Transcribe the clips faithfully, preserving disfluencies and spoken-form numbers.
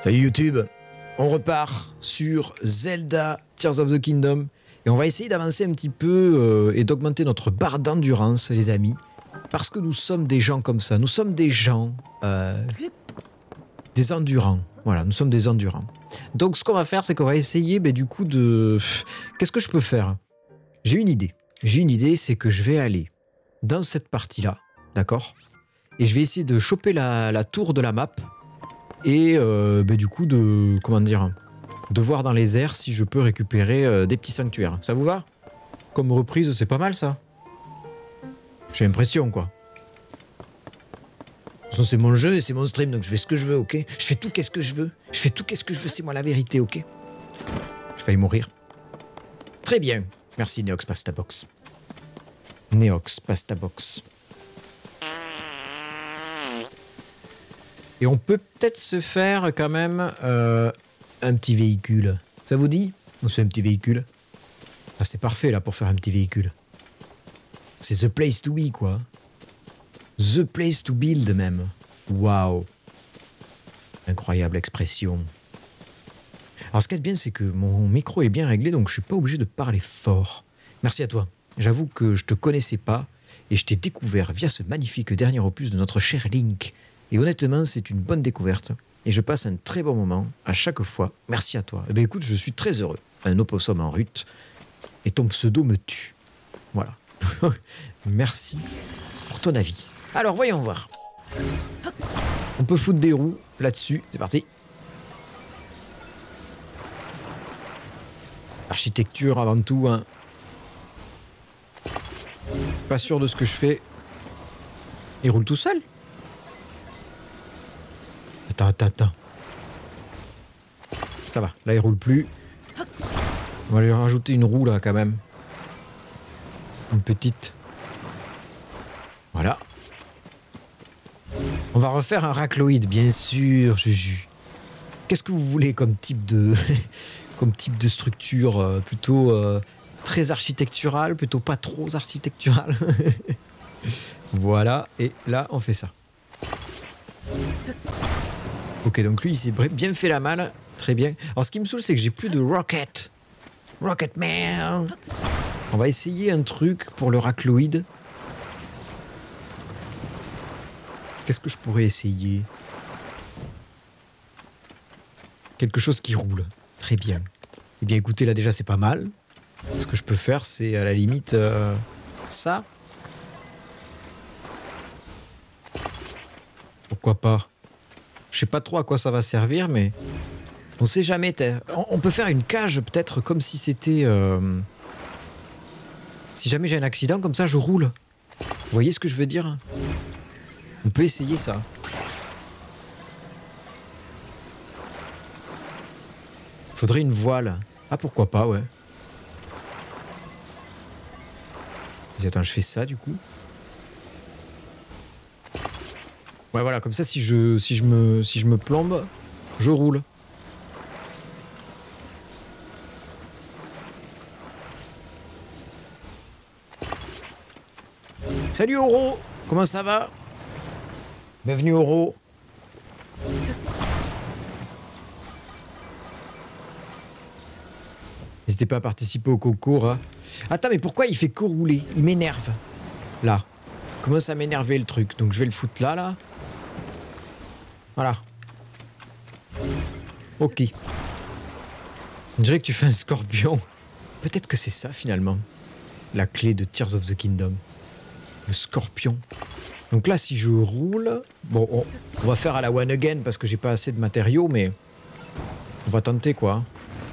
Salut YouTube, on repart sur Zelda Tears of the Kingdom et on va essayer d'avancer un petit peu euh, et d'augmenter notre barre d'endurance, les amis, parce que nous sommes des gens comme ça, nous sommes des gens, euh, des endurants, voilà, nous sommes des endurants. Donc ce qu'on va faire, c'est qu'on va essayer bah, du coup de... Qu'est-ce que je peux faire? J'ai une idée, j'ai une idée, c'est que je vais aller dans cette partie-là, d'accord? Et je vais essayer de choper la, la tour de la map et euh, bah, du coup de... comment dire? De voir dans les airs si je peux récupérer euh, des petits sanctuaires. Ça vous va? Comme reprise, c'est pas mal ça. J'ai l'impression quoi. De toute façon, c'est mon jeu et c'est mon stream, donc je fais ce que je veux, ok? Je fais tout qu'est-ce que je veux. Je fais tout qu'est-ce que je veux, c'est moi la vérité, ok? J'ai failli mourir. Très bien. Merci Neox Pastabox. Neox Pastabox. Et on peut peut-être se faire quand même euh, un petit véhicule. Ça vous dit? On se fait un petit véhicule. Ah, c'est parfait là pour faire un petit véhicule. C'est the place to be quoi. The place to build même. Waouh. Incroyable expression. Alors ce qui est bien c'est que mon micro est bien réglé donc je suis pas obligé de parler fort. Merci à toi. J'avoue que je te connaissais pas et je t'ai découvert via ce magnifique dernier opus de notre cher Link. Et honnêtement, c'est une bonne découverte. Et je passe un très bon moment à chaque fois. Merci à toi. Eh bien, écoute, je suis très heureux. Un opossum en rut. Et ton pseudo me tue. Voilà. Merci pour ton avis. Alors, voyons voir. On peut foutre des roues là-dessus. C'est parti. Architecture avant tout. Hein. Pas sûr de ce que je fais. Il roule tout seul? Attends, attends, attends. Ça va, là il roule plus. On va lui rajouter une roue là quand même. Une petite. Voilà. On va refaire un racloïde, bien sûr, Juju. Qu'est-ce que vous voulez comme type de, comme type de structure euh, plutôt euh, très architecturale, plutôt pas trop architecturale. Voilà, et là on fait ça. Ok, donc lui, il s'est bien fait la malle. Très bien. Alors, ce qui me saoule, c'est que j'ai plus de Rocket. Rocket Man. On va essayer un truc pour le racloïde. Qu'est-ce que je pourrais essayer? Quelque chose qui roule. Très bien. Eh bien, écoutez, là, déjà, c'est pas mal. Ce que je peux faire, c'est à la limite euh, ça. Pourquoi pas? Je sais pas trop à quoi ça va servir, mais on sait jamais. On peut faire une cage peut-être comme si c'était... Euh... Si jamais j'ai un accident, comme ça je roule. Vous voyez ce que je veux dire? On peut essayer ça. Faudrait une voile. Ah pourquoi pas, ouais. Vas-y, attends, je fais ça du coup. Ouais, voilà, comme ça, si je, si je, me, si je me plombe, je roule. Salut Oro, comment ça va? Bienvenue Oro. N'hésitez pas à participer au concours. Hein. Attends, mais pourquoi il fait que rouler? Il m'énerve. Là. Commence à m'énerver le truc. Donc je vais le foutre là, là. Voilà. Ok. On dirait que tu fais un scorpion. Peut-être que c'est ça finalement. La clé de Tears of the Kingdom. Le scorpion. Donc là, si je roule... Bon, on, on va faire à la one again parce que j'ai pas assez de matériaux, mais... On va tenter quoi.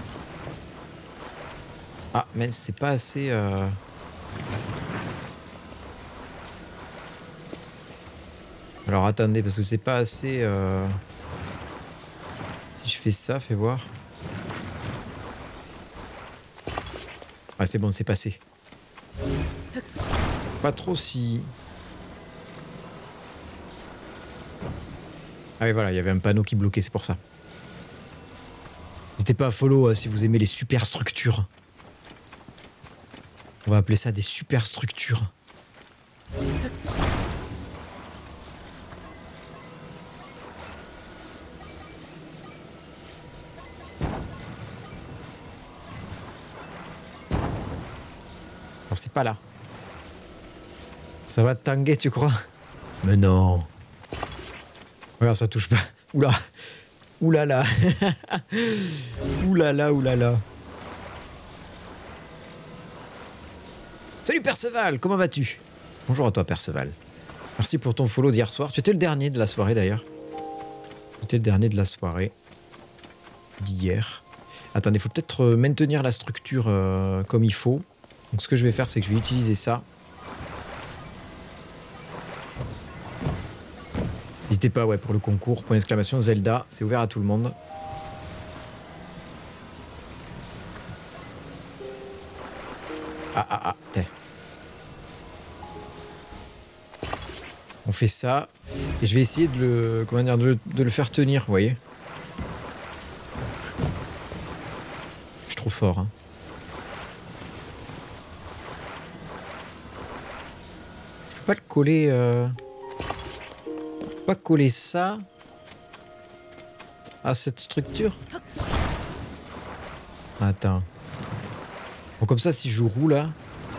Ah, mais c'est pas assez... Euh... Alors attendez, parce que c'est pas assez... Euh... Si je fais ça, fais voir. Ah c'est bon, c'est passé. Pas trop si... Ah oui voilà, il y avait un panneau qui bloquait, c'est pour ça. N'hésitez pas à follow euh, si vous aimez les super structures. On va appeler ça des super structures. Alors c'est pas là. Ça va te tanguer, tu crois? Mais non. Regarde, ça touche pas. Oula. Oulala. Oulala, oulala. Salut Perceval, comment vas-tu? Bonjour à toi Perceval. Merci pour ton follow d'hier soir. Tu étais le dernier de la soirée d'ailleurs. Tu étais le dernier de la soirée d'hier. Attendez, il faut peut-être maintenir la structure euh, comme il faut. Donc ce que je vais faire, c'est que je vais utiliser ça. N'hésitez pas, ouais, pour le concours, point d'exclamation Zelda, c'est ouvert à tout le monde. Ah ah ah, t'es. On fait ça, et je vais essayer de le, comment dire, de le, de le faire tenir, vous voyez. Je suis trop fort, hein. Je peux pas le coller... Euh... Je peux pas coller ça à cette structure. Attends. Bon, comme ça, si je roule là,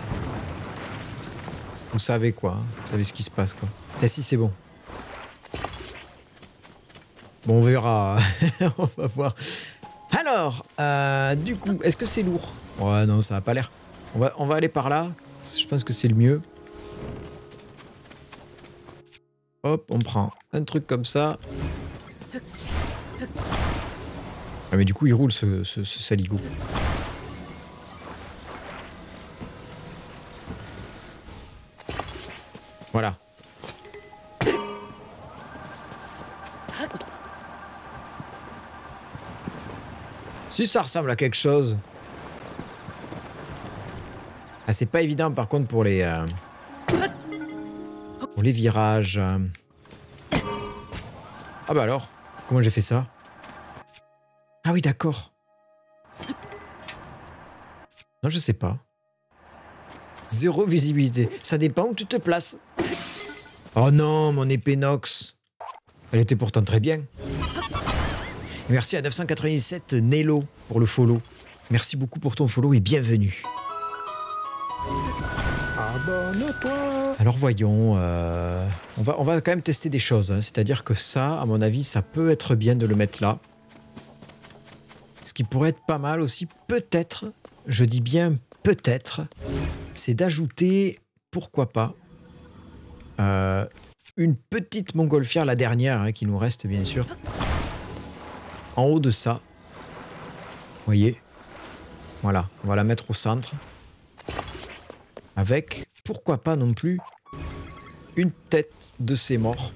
vous savez quoi, hein, vous savez ce qui se passe quoi. T'as si c'est bon. Bon, on verra. On va voir. Alors, euh, du coup, est-ce que c'est lourd? Ouais, non, ça n'a pas l'air. On va, on va aller par là. Je pense que c'est le mieux. Hop, on prend un truc comme ça. Ah, mais du coup, il roule ce, ce, ce saligo. Voilà. Si ça ressemble à quelque chose. Ah, c'est pas évident par contre pour les... Euh, pour les virages. Ah bah alors, comment j'ai fait ça? Ah oui, d'accord. Non, je sais pas. Zéro visibilité. Ça dépend où tu te places. Oh non, mon épée Nox. Elle était pourtant très bien. Et merci à neuf cent quatre-vingt-dix-sept Nello pour le follow. Merci beaucoup pour ton follow et bienvenue. Abonne-toi. Alors voyons, euh, on, va, on va quand même tester des choses. Hein. C'est-à-dire que ça, à mon avis, ça peut être bien de le mettre là. Ce qui pourrait être pas mal aussi, peut-être, je dis bien peut-être, c'est d'ajouter, pourquoi pas, euh, une petite montgolfière, la dernière hein, qui nous reste bien sûr, en haut de ça. Vous voyez? Voilà, on va la mettre au centre. Avec, pourquoi pas non plus, une tête de ces morts.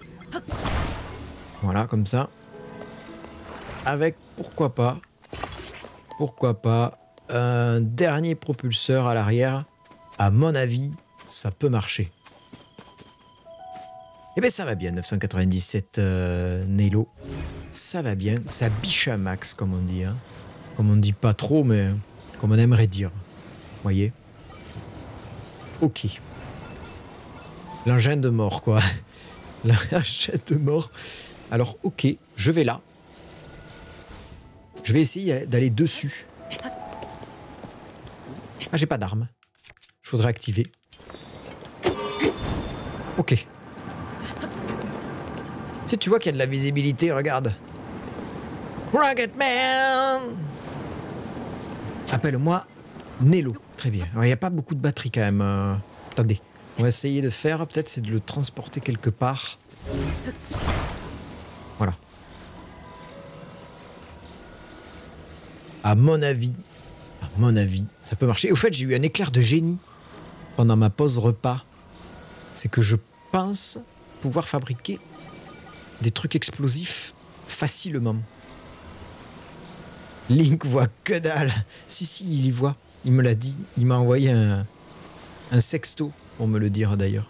Voilà, comme ça. Avec, pourquoi pas, pourquoi pas, un dernier propulseur à l'arrière. À mon avis, ça peut marcher. Eh bien, ça va bien, neuf cent quatre-vingt-dix-sept euh, Nello. Ça va bien, ça biche à max, comme on dit. Hein. Comme on dit pas trop, mais comme on aimerait dire. Vous voyez? Ok. L'engin de mort, quoi. L'engin de mort. Alors, ok, je vais là. Je vais essayer d'aller dessus. Ah, j'ai pas d'arme. Je voudrais activer. Ok. Si tu vois qu'il y a de la visibilité, regarde. Rocketman! Appelle-moi Nello. Très bien. Il n'y a pas beaucoup de batterie quand même. Euh... Attendez. On va essayer de faire, peut-être, c'est de le transporter quelque part. Voilà. À mon avis, à mon avis, ça peut marcher. Au fait, j'ai eu un éclair de génie pendant ma pause repas. C'est que je pense pouvoir fabriquer des trucs explosifs facilement. Link voit que dalle. Si, si, il y voit. Il me l'a dit. Il m'a envoyé un, un sexto pour me le dire d'ailleurs.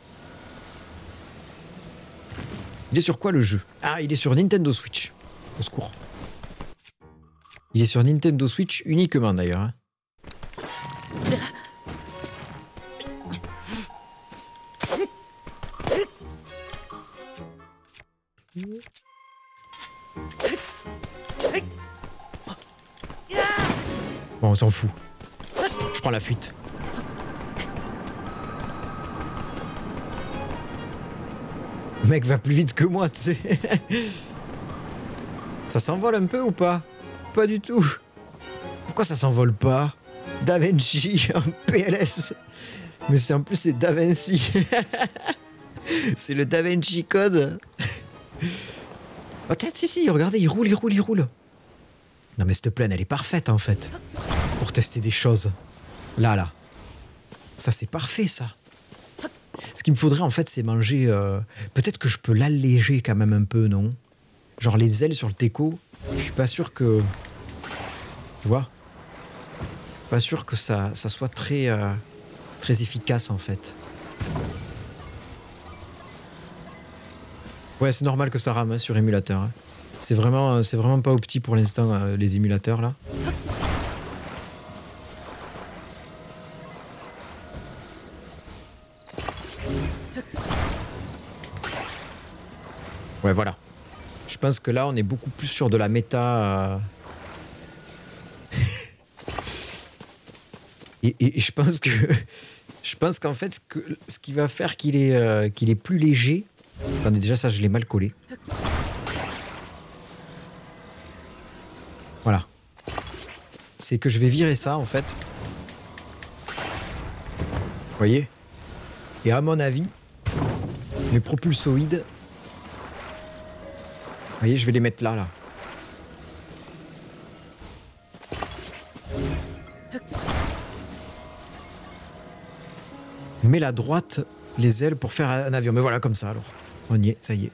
Il est sur quoi le jeu? Ah, il est sur Nintendo Switch. Au secours. Il est sur Nintendo Switch uniquement d'ailleurs. Hein. Bon, on s'en fout. Je prends la fuite. mec va plus vite que moi, tu sais. Ça s'envole un peu ou pas? Pas du tout. Pourquoi ça s'envole pas? DaVinci en P L S. Mais c'est en plus c'est DaVinci. C'est le DaVinci Code. Oh, peut-être si si, regardez, il roule, il roule, il roule. Non mais cette plaine, elle est parfaite en fait. Pour tester des choses. Là, là. Ça c'est parfait ça. Ce qu'il me faudrait en fait c'est manger... Euh... Peut-être que je peux l'alléger quand même un peu, non? Genre les ailes sur le teco, je suis pas sûr que... Tu vois? Pas sûr que ça, ça soit très, euh, très efficace en fait. Ouais, c'est normal que ça rame hein, sur émulateur. Hein. C'est vraiment, c'est vraiment pas opti pour l'instant euh, les émulateurs là. Ouais, voilà. Je pense que là, on est beaucoup plus sur de la méta. Euh... et, et, et je pense que, je pense qu'en fait, ce, que, ce qui va faire qu'il est, euh, qu'il est plus léger. Attendez, déjà ça, je l'ai mal collé. Voilà. C'est que je vais virer ça, en fait. Vous voyez? Et à mon avis, mes propulsoïdes. Vous voyez, je vais les mettre là, là. Mets la droite, les ailes pour faire un avion. Mais voilà, comme ça, alors. On y est, ça y est.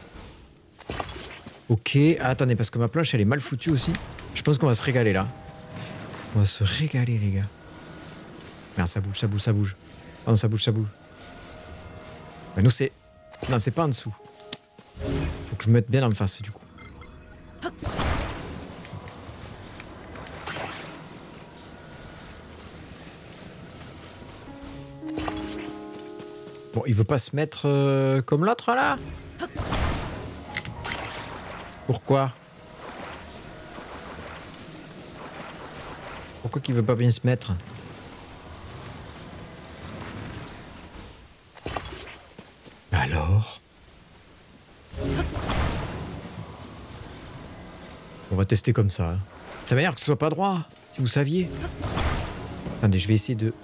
Ok. Ah, attendez, parce que ma planche, elle est mal foutue aussi. Je pense qu'on va se régaler, là. On va se régaler, les gars. Merde, ça bouge, ça bouge, ça bouge. Oh non, ça bouge, ça bouge. Mais nous, c'est... Non, c'est pas en dessous. Faut que je me mette bien en face, du coup. Bon, il veut pas se mettre euh, comme l'autre, là? Pourquoi? Pourquoi qu'il veut pas bien se mettre? Alors? On va tester comme ça. Ça m'a l'air que ce soit pas droit, si vous saviez. Attendez, je vais essayer de...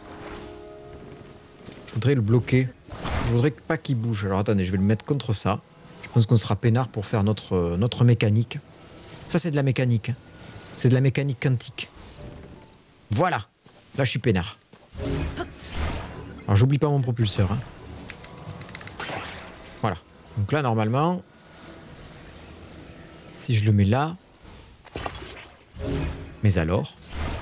Je voudrais le bloquer. Je voudrais pas qu'il bouge. Alors attendez, je vais le mettre contre ça. Je pense qu'on sera peinard pour faire notre, notre mécanique. Ça, c'est de la mécanique. C'est de la mécanique quantique. Voilà. Là, je suis peinard. Alors, j'oublie pas mon propulseur. Hein. Voilà. Donc là, normalement, si je le mets là... Mais alors?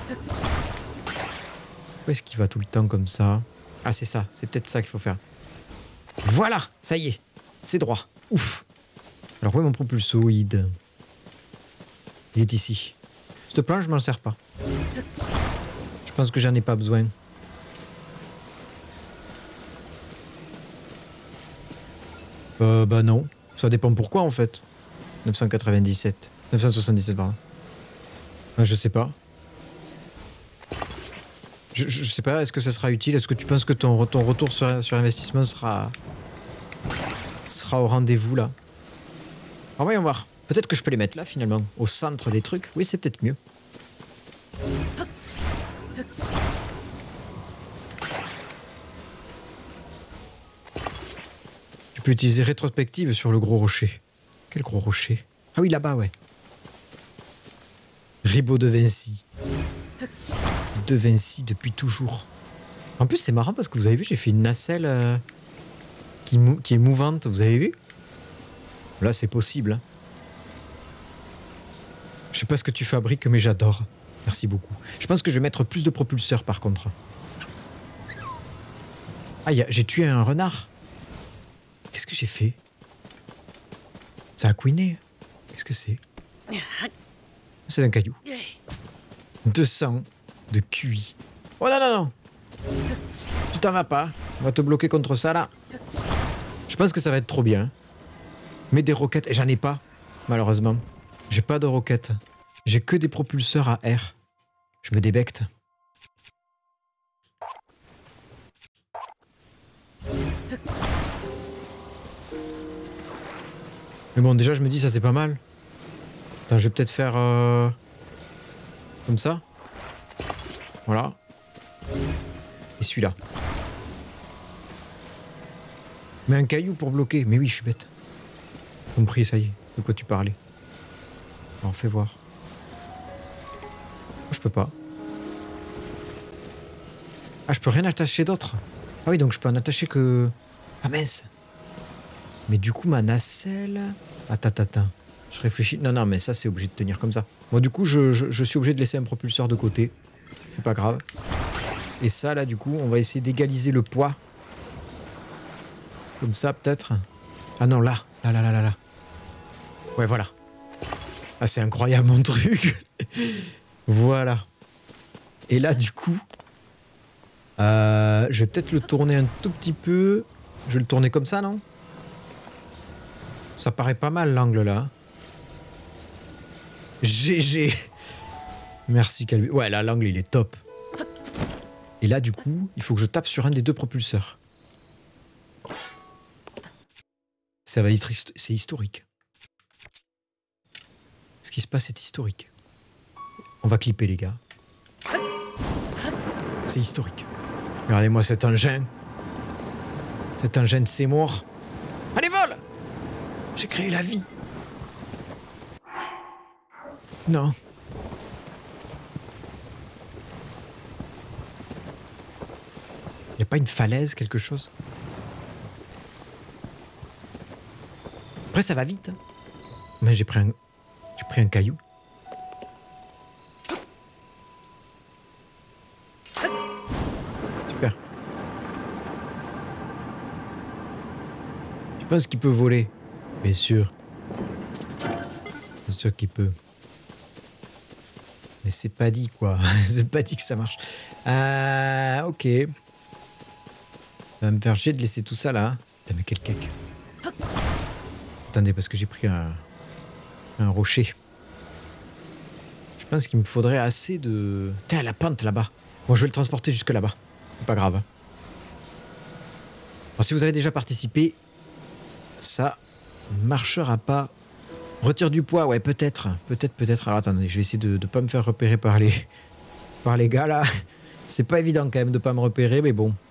Où est-ce qu'il va tout le temps comme ça? Ah, c'est ça. C'est peut-être ça qu'il faut faire. Voilà! Ça y est. C'est droit. Ouf. Alors, où est mon propulsoïde? Il est ici. Cette planche, je m'en sers pas. Je pense que j'en ai pas besoin. Euh, bah non. Ça dépend pourquoi, en fait. neuf cent quatre-vingt-dix-sept. neuf cent soixante-dix-sept, pardon. Ah, je sais pas. Je, je, je sais pas, est-ce que ça sera utile? Est-ce que tu penses que ton, ton retour sur, sur investissement sera... sera au rendez-vous, là? Ah, voyons voir. Peut-être que je peux les mettre là, finalement. Au centre des trucs. Oui, c'est peut-être mieux. Tu peux utiliser rétrospective sur le gros rocher. Quel gros rocher? Ah oui, là-bas, ouais. Ribot de Vinci. De Vinci depuis toujours. En plus, c'est marrant parce que vous avez vu, j'ai fait une nacelle euh, qui, mou qui est mouvante. Vous avez vu? Là, c'est possible. Hein. Je sais pas ce que tu fabriques, mais j'adore. Merci beaucoup. Je pense que je vais mettre plus de propulseurs, par contre. Ah, j'ai tué un renard. Qu'est-ce que j'ai fait? Ça a couiné. Qu'est-ce que c'est? C'est un caillou. deux cents de Q I. Oh non, non, non. Tu t'en vas pas. On va te bloquer contre ça, là. Je pense que ça va être trop bien. Mais des roquettes... Et j'en ai pas, malheureusement. J'ai pas de roquettes. J'ai que des propulseurs à air. Je me débecte. Mais bon, déjà, je me dis, ça c'est pas mal. Attends, je vais peut-être faire... Euh... Comme ça. Voilà. Et celui-là. Mais un caillou pour bloquer. Mais oui, je suis bête. Compris, ça y est. De quoi tu parlais? Alors, fais voir. Oh, je peux pas. Ah, je peux rien attacher d'autre. Ah oui, donc je peux en attacher que... Ah mince. Mais du coup, ma nacelle... Attends, attends, attends. Je réfléchis. Non, non, mais ça, c'est obligé de tenir comme ça. Bon, du coup, je, je, je suis obligé de laisser un propulseur de côté. C'est pas grave. Et ça, là, du coup, on va essayer d'égaliser le poids. Comme ça, peut-être. Ah non, là. Là, là, là, là, là. Ouais, voilà. Ah, c'est incroyable, mon truc. Voilà. Et là, du coup... Euh, je vais peut-être le tourner un tout petit peu. Je vais le tourner comme ça, non? Ça paraît pas mal, l'angle, là. G G. Merci, Calvi. Ouais, là, l'angle, il est top. Et là, du coup, il faut que je tape sur un des deux propulseurs. Ça va être... C'est historique. Ce qui se passe est historique. On va clipper, les gars. C'est historique. Regardez-moi cet engin. Cet engin de Seymour. Allez, vole! J'ai créé la vie. Non. Y a pas une falaise, quelque chose? Après, ça va vite. Hein. Mais j'ai pris un... J'ai pris un caillou. Super. Tu penses qu'il peut voler? Bien sûr. Bien sûr qu'il peut. Mais c'est pas dit, quoi. C'est pas dit que ça marche. Euh, ok. Ça va me faire chier de laisser tout ça, là. Putain, mais quel cake. Attendez, parce que j'ai pris un... un rocher. Je pense qu'il me faudrait assez de... Tiens, la pente, là-bas. Bon, je vais le transporter jusque là-bas. C'est pas grave. Alors, si vous avez déjà participé, ça marchera pas. Retire du poids, ouais, peut-être. Peut-être, peut-être. Alors, attendez, je vais essayer de ne pas me faire repérer par les, par les gars, là. C'est pas évident, quand même, de pas me repérer, mais bon.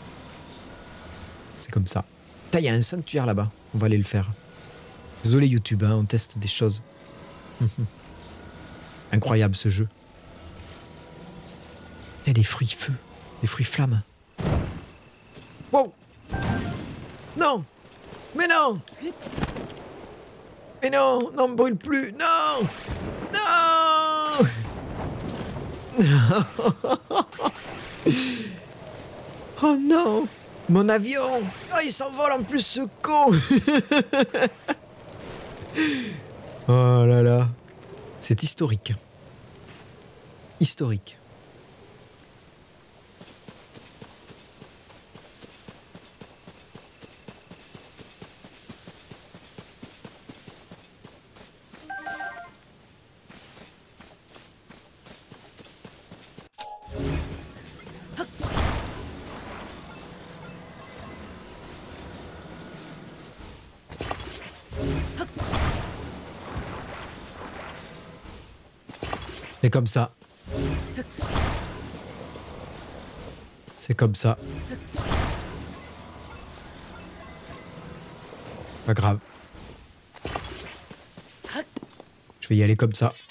C'est comme ça. Putain, il y a un sanctuaire, là-bas. On va aller le faire. Désolé, YouTube, hein, on teste des choses. Incroyable, ce jeu. Il y a des fruits feu. Des fruits flammes. Wow! Non! Mais non! Mais non! Non, me brûle plus! Non! Non! Oh non! Mon avion! Oh, il s'envole en plus, ce con! Oh là là! C'est historique. Historique. C'est comme ça. C'est comme ça. Pas grave. Je vais y aller comme ça.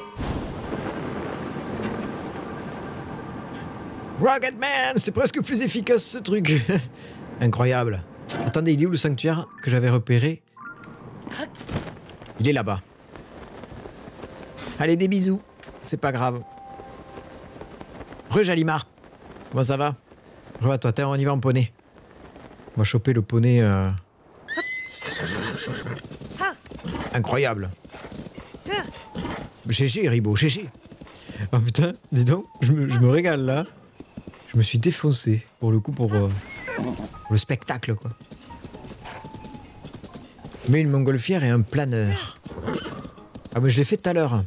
Rocketman, c'est presque plus efficace ce truc. Incroyable. Attendez, il est où le sanctuaire que j'avais repéré? Il est là-bas. Allez, des bisous. C'est pas grave. Re Jalimar. Comment ça va? Re à toi, tiens, on y va en poney. On va choper le poney. Euh... Incroyable. G G, Ribot, G G. Oh putain, dis donc, je me, je me régale là. Je me suis défoncé pour le coup pour, euh, pour le spectacle quoi. Mais une montgolfière et un planeur. Ah mais je l'ai fait tout à l'heure.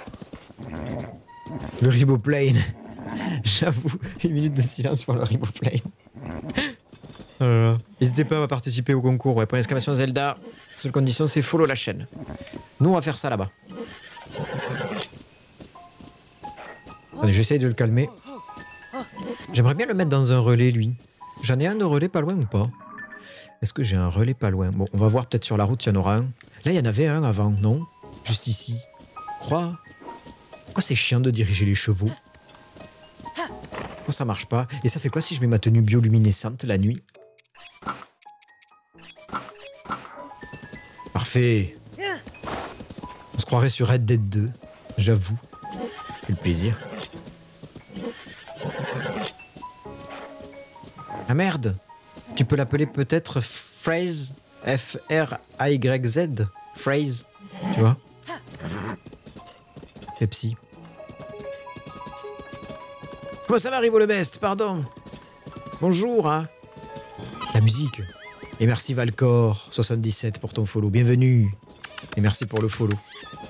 Le riboplane. J'avoue, une minute de silence pour le riboplane. Oh là là. N'hésitez pas à participer au concours. Ouais, point d'exclamation Zelda. Seule condition, c'est follow la chaîne. Nous, on va faire ça là-bas. Allez, j'essaye de le calmer. J'aimerais bien le mettre dans un relais, lui. J'en ai un de relais pas loin ou pas? Est-ce que j'ai un relais pas loin? Bon, on va voir peut-être sur la route, il y en aura un. Là, il y en avait un avant, non? Juste ici. Crois. Pourquoi c'est chiant de diriger les chevaux? Pourquoi ça marche pas? Et ça fait quoi si je mets ma tenue bioluminescente la nuit? Parfait. On se croirait sur Red Dead deux. J'avoue. Quel plaisir. Ah merde! Tu peux l'appeler peut-être Phrase, F R A Y Z, Phrase, tu vois? Pepsi. Comment ça va, Ribo le Best? Pardon. Bonjour, hein? La musique. Et merci Valcor, soixante-dix-sept pour ton follow. Bienvenue. Et merci pour le follow.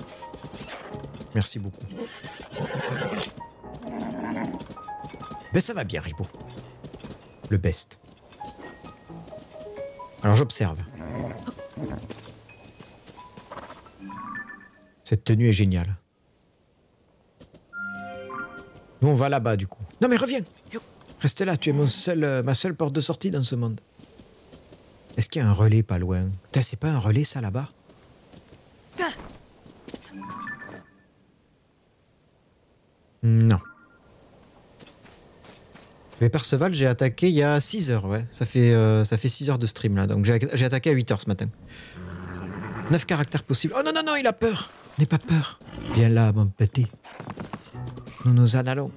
Merci beaucoup. Ben ça va bien, Ribo. Le best. Alors j'observe. Cette tenue est géniale. Nous on va là-bas du coup. Non mais reviens. Reste là, tu es mon seul, euh, ma seule porte de sortie dans ce monde. Est-ce qu'il y a un relais pas loin? Putain, c'est pas un relais ça là-bas? Non. Mais Perceval, j'ai attaqué il y a six heures, ouais. Ça fait, euh, ça fait six heures de stream, là. Donc j'ai attaqué à huit heures ce matin. neuf caractères possibles. Oh non, non, non, il a peur. N'aie pas peur. Viens là, mon petit. Nous nous en allons.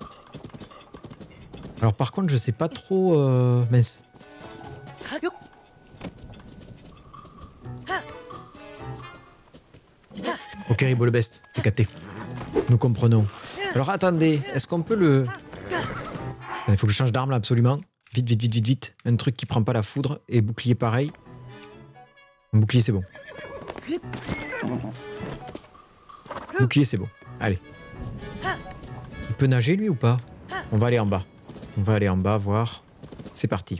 Alors par contre, je sais pas trop... Euh... Mince. Ok, Ribo le Best, t'es caté. Nous comprenons. Alors attendez, est-ce qu'on peut le... Il faut que je change d'arme là, absolument. Vite, vite, vite, vite, vite. Un truc qui prend pas la foudre. Et bouclier pareil. Un bouclier, c'est bon. Bouclier, c'est bon. Allez. Il peut nager, lui, ou pas? On va aller en bas. On va aller en bas, voir. C'est parti.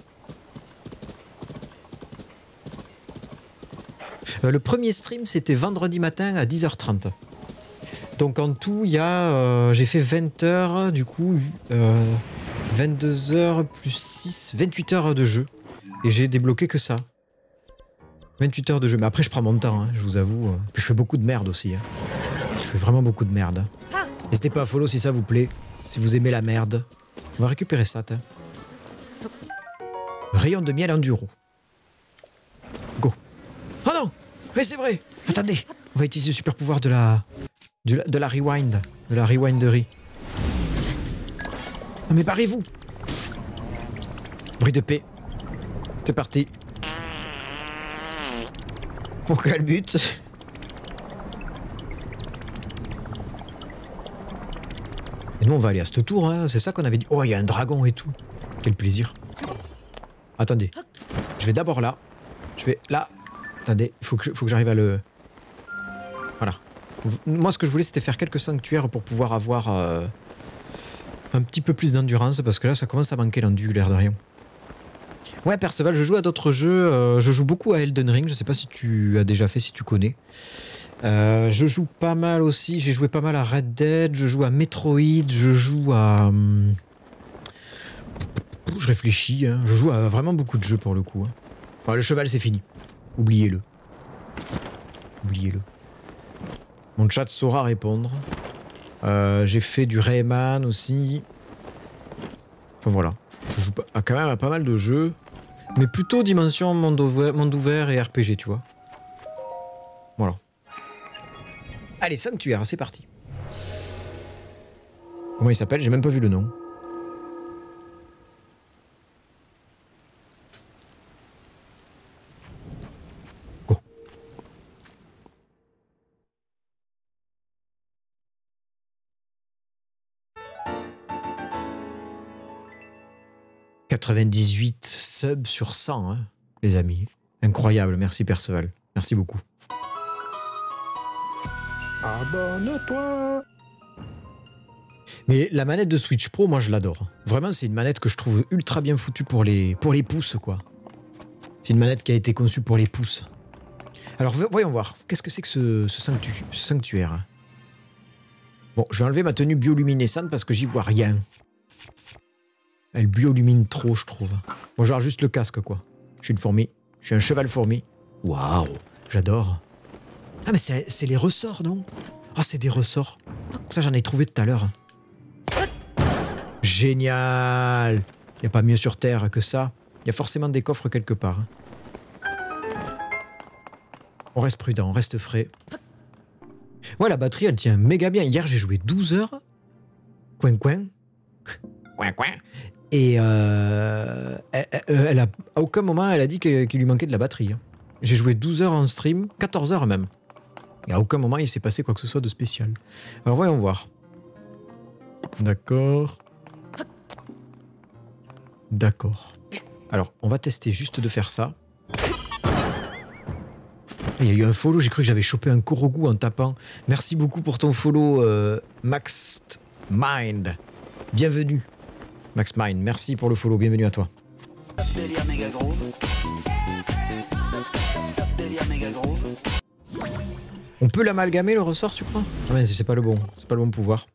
Euh, le premier stream, c'était vendredi matin à dix heures trente. Donc en tout, il y a... Euh, j'ai fait vingt heures, du coup... Euh, vingt-deux heures plus six, vingt-huit heures de jeu. Et j'ai débloqué que ça. vingt-huit heures de jeu. Mais après, je prends mon temps, hein, je vous avoue. Puis je fais beaucoup de merde aussi. Hein. Je fais vraiment beaucoup de merde. N'hésitez pas à follow si ça vous plaît. Si vous aimez la merde. On va récupérer ça, t'as. Rayon de miel enduro. Go. Oh non! Mais c'est vrai! Attendez! On va utiliser le super pouvoir de la... De la, de la rewind. De la rewinderie. Non mais barrez-vous! Bruit de paix. C'est parti. Pour quel but? Et nous on va aller à ce tour, hein. C'est ça qu'on avait dit. Oh, il y a un dragon et tout. Quel plaisir. Attendez. Je vais d'abord là. Je vais là. Attendez, il faut que, faut que j'arrive à le... Voilà. Moi ce que je voulais c'était faire quelques sanctuaires pour pouvoir avoir... Euh... un petit peu plus d'endurance parce que là ça commence à manquer l'endu, l'air de rien. Ouais, Perceval, je joue à d'autres jeux. Euh, je joue beaucoup à Elden Ring. Je sais pas si tu as déjà fait, si tu connais. Euh, je joue pas mal aussi. J'ai joué pas mal à Red Dead. Je joue à Metroid. Je joue à. Hum... Je réfléchis. Hein. Je joue à vraiment beaucoup de jeux pour le coup. Hein. Bon, le cheval, c'est fini. Oubliez-le. Oubliez-le. Mon chat saura répondre. Euh, j'ai fait du Rayman aussi. Enfin voilà. Je joue pas, quand même à pas mal de jeux. Mais plutôt dimension monde ouvert, monde ouvert et R P G, tu vois. Voilà. Allez, sanctuaire, c'est parti. Comment il s'appelle? J'ai même pas vu le nom. Go. quatre-vingt-dix-huit subs sur cent, hein, les amis. Incroyable, merci Perceval. Merci beaucoup. Abonne-toi. Mais la manette de Switch Pro, moi je l'adore. Vraiment, c'est une manette que je trouve ultra bien foutue pour les, pour les pouces, quoi. C'est une manette qui a été conçue pour les pouces. Alors, voyons voir. Qu'est-ce que c'est que ce, ce, sanctu ce sanctuaire? Bon, je vais enlever ma tenue bioluminescente parce que j'y vois rien. Elle biolumine trop, je trouve. Bon, genre juste le casque, quoi. Je suis une fourmi. Je suis un cheval fourmi. Waouh, j'adore. Ah, mais c'est les ressorts, non? Ah, c'est des ressorts. Ça, j'en ai trouvé tout à l'heure. Génial. Il n'y a pas mieux sur Terre que ça. Il y a forcément des coffres quelque part. On reste prudent, on reste frais. Ouais, la batterie, elle tient méga bien. Hier, j'ai joué douze heures. Coin, coin. Coin, coin. Et euh, elle, elle, elle a, à aucun moment, elle a dit qu'il lui manquait de la batterie. J'ai joué douze heures en stream, quatorze heures même. Et à aucun moment, il s'est passé quoi que ce soit de spécial. Alors, voyons voir. D'accord. D'accord. Alors, on va tester juste de faire ça. Il y a eu un follow, j'ai cru que j'avais chopé un Korogu en tapant. Merci beaucoup pour ton follow, euh, Max Mind. Bienvenue. Max Mind, merci pour le follow, bienvenue à toi. On peut l'amalgamer le ressort, tu crois? Ah mais c'est pas le bon, c'est pas le bon pouvoir.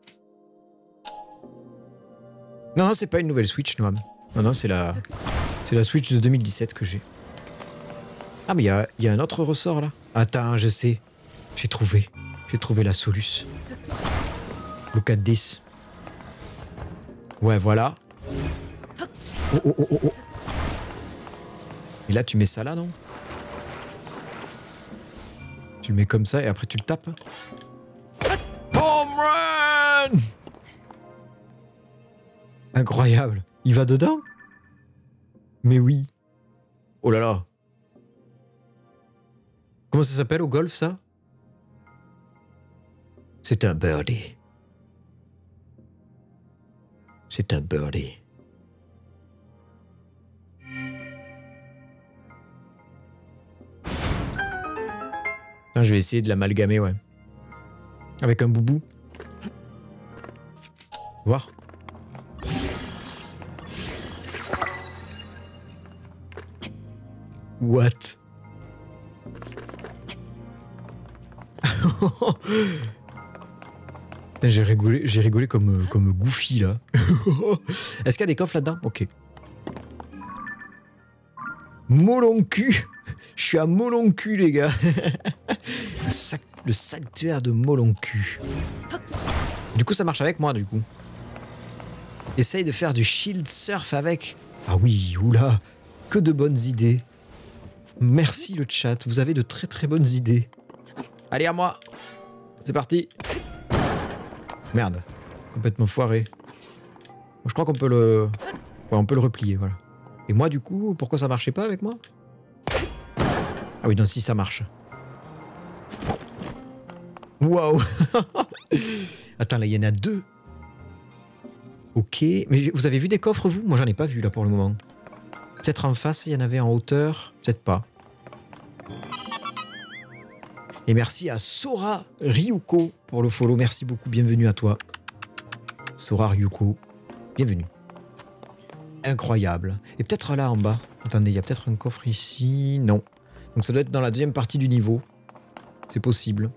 Non, non, c'est pas une nouvelle Switch, Noam. Non, non, c'est la, c'est la Switch de deux mille dix-sept que j'ai. Ah mais il y a, y a un autre ressort là. Attends, je sais. J'ai trouvé. J'ai trouvé la soluce. Le quatre dix. Ouais, voilà. Oh, oh, oh, oh, oh. Et là, tu mets ça là, non? Tu le mets comme ça et après tu le tapes. Home run! Incroyable. Il va dedans? Mais oui. Oh là là. Comment ça s'appelle au golf, ça? C'est un birdie. C'est un birdie. Ah, je vais essayer de l'amalgamer, ouais. Avec un boubou. Voir. What? J'ai rigolé, j'ai rigolé comme, comme Goofy là. Est-ce qu'il y a des coffres là-dedans? Ok. Moloncu. Je suis à Moloncu les gars. le, sac, le sanctuaire de Moloncu. Du coup ça marche avec moi du coup. Essaye de faire du shield surf avec. Ah oui, oula. Que de bonnes idées. Merci le chat, vous avez de très très bonnes idées. Allez à moi. C'est parti. Merde. Complètement foiré. Je crois qu'on peut le... Ouais, on peut le replier, voilà. Et moi, du coup, pourquoi ça marchait pas avec moi? Ah oui, non, si, ça marche. Waouh. Attends, là, il y en a deux. Ok. Mais vous avez vu des coffres, vous? Moi, j'en ai pas vu, là, pour le moment. Peut-être en face, il y en avait en hauteur. Peut-être pas. Et merci à Sora Ryuko pour le follow. Merci beaucoup. Bienvenue à toi. Sora Ryuko. Bienvenue. Incroyable. Et peut-être là en bas. Attendez, il y a peut-être un coffre ici. Non. Donc ça doit être dans la deuxième partie du niveau. C'est possible.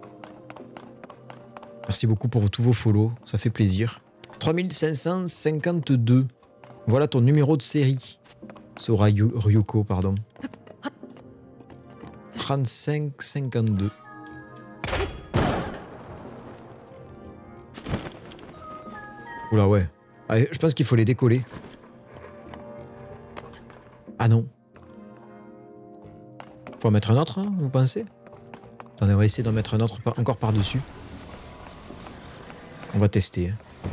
Merci beaucoup pour tous vos follow. Ça fait plaisir. trois mille cinq cent cinquante-deux. Voilà ton numéro de série. Sora Ryuko, pardon. trente-cinq cinquante-deux. Oula, ouais. Allez, je pense qu'il faut les décoller. Ah non. Faut en mettre un autre, hein, vous pensez? Attendez, on va essayer d'en mettre un autre par encore par-dessus. On va tester.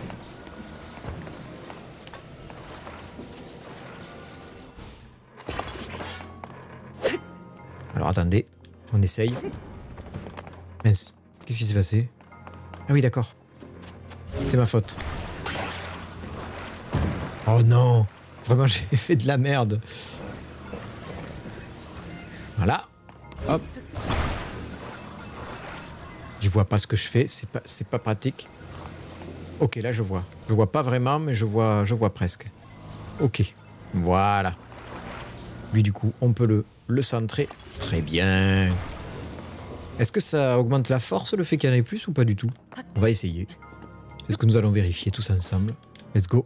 Alors attendez, on essaye. Mince, qu'est-ce qui s'est passé? Ah oui, d'accord. C'est ma faute. Oh non! Vraiment, j'ai fait de la merde. Voilà. Hop. Je vois pas ce que je fais, c'est pas, c'est pas pratique. Ok, là je vois. Je vois pas vraiment, mais je vois, je vois presque. Ok. Voilà. Lui, du coup, on peut le, le centrer. Très Très bien. Est-ce que ça augmente la force, le fait qu'il y en ait plus, ou pas du tout? On va essayer. C'est ce que nous allons vérifier tous ensemble. Let's go.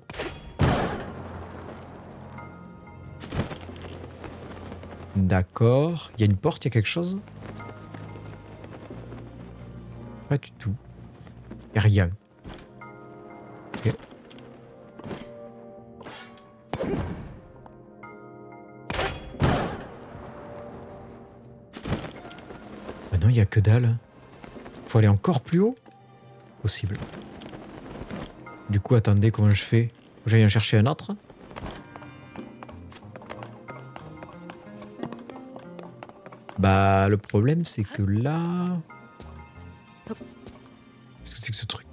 D'accord. Il y a une porte, il y a quelque chose? Pas du tout. Il n'y a rien. Ok. Ah non, il n'y a que dalle. Faut aller encore plus haut? Possible. Du coup, attendez, comment je fais? Faut que j'aille en chercher un autre? Bah, le problème, c'est que là... Qu'est-ce que c'est que ce truc?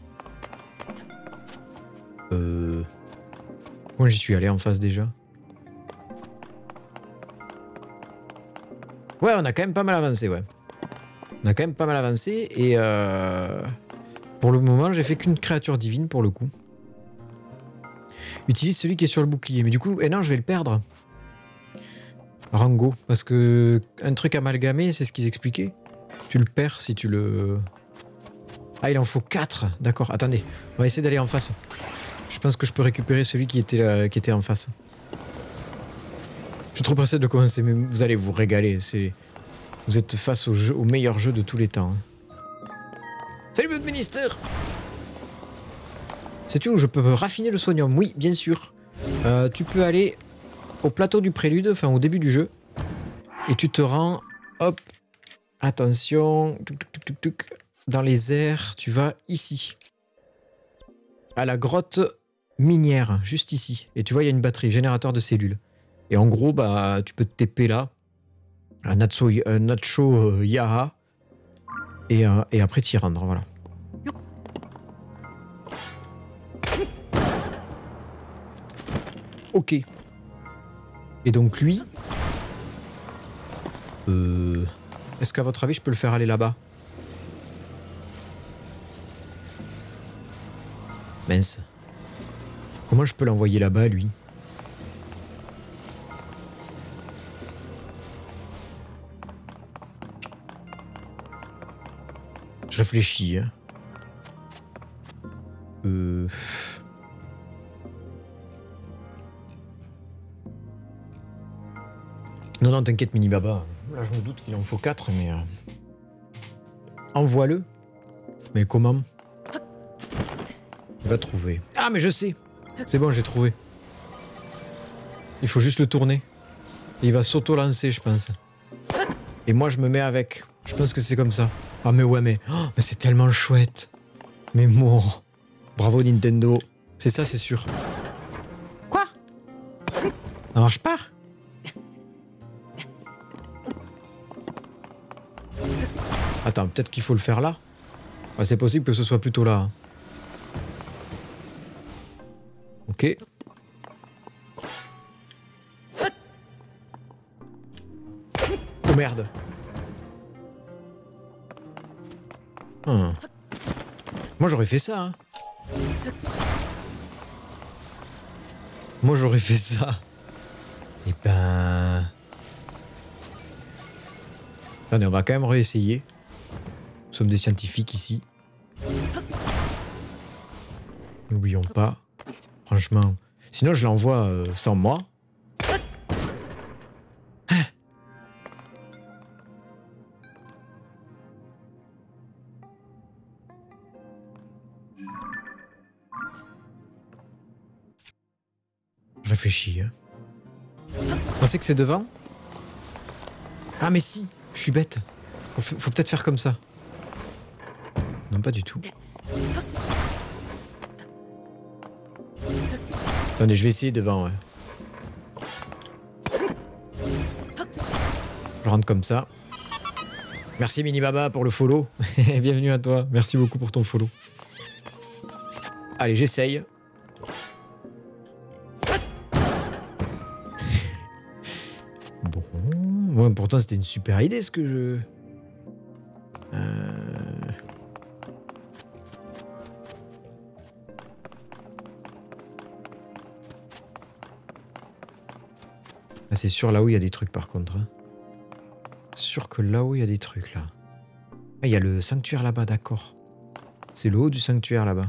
Euh... Moi, j'y suis allé en face déjà. Ouais, on a quand même pas mal avancé, ouais. On a quand même pas mal avancé, et euh... pour le moment, j'ai fait qu'une créature divine, pour le coup. Utilise celui qui est sur le bouclier. Mais du coup, eh non, je vais le perdre. Rango, parce que un truc amalgamé, c'est ce qu'ils expliquaient. Tu le perds si tu le... Ah, il en faut quatre. D'accord, attendez. On va essayer d'aller en face. Je pense que je peux récupérer celui qui était, là, qui était en face. Je suis trop pressé de commencer, mais vous allez vous régaler. C'est... Vous êtes face au, jeu, au meilleur jeu de tous les temps. Salut, votre ministère! Sais-tu où je peux raffiner le soignum? Oui, bien sûr. Euh, tu peux aller au plateau du prélude, enfin au début du jeu. Et tu te rends, hop, attention, tuc, tuc, tuc, tuc, dans les airs, tu vas ici. À la grotte minière, juste ici. Et tu vois, il y a une batterie, générateur de cellules. Et en gros, bah, tu peux te T P là. Un Nacho, un Nacho euh, Yaha. Et, euh, et après t'y rendre, voilà. Ok. Et donc lui... Euh... Est-ce qu'à votre avis, je peux le faire aller là-bas? Mince. Comment je peux l'envoyer là-bas, lui? Je réfléchis, hein. Euh... Non, non, t'inquiète, Mini Baba. Là, je me doute qu'il en faut quatre, mais... Euh... Envoie-le. Mais comment? Il va trouver. Ah, mais je sais. C'est bon, j'ai trouvé. Il faut juste le tourner. Et il va s'auto-lancer, je pense. Et moi, je me mets avec. Je pense que c'est comme ça. Ah, mais ouais, mais... Oh, mais c'est tellement chouette. Mais bon... Bravo, Nintendo. C'est ça, c'est sûr. Quoi? Ça marche pas? Attends, peut-être qu'il faut le faire là. Ouais, c'est possible que ce soit plutôt là. Ok. Oh merde. Hmm. Moi j'aurais fait ça. Hein. Moi j'aurais fait ça. Et ben... Attendez, on va quand même réessayer. Nous sommes des scientifiques ici. N'oublions pas. Franchement. Sinon, je l'envoie euh, sans moi. Hein? Je réfléchis. Hein. Vous pensez que c'est devant? Ah, mais si. Je suis bête. Faut, faut peut-être faire comme ça. Non, pas du tout. Attendez, je vais essayer devant, ouais. Je rentre comme ça. Merci Mini Baba pour le follow. Bienvenue à toi. Merci beaucoup pour ton follow. Allez, j'essaye. Bon. Ouais, pourtant, c'était une super idée ce que je... Euh... Ah, c'est sûr là où il y a des trucs par contre. Hein. sûr que là-haut, il y a des trucs, là. Ah, il y a le sanctuaire là-bas, d'accord. C'est le haut du sanctuaire, là-bas.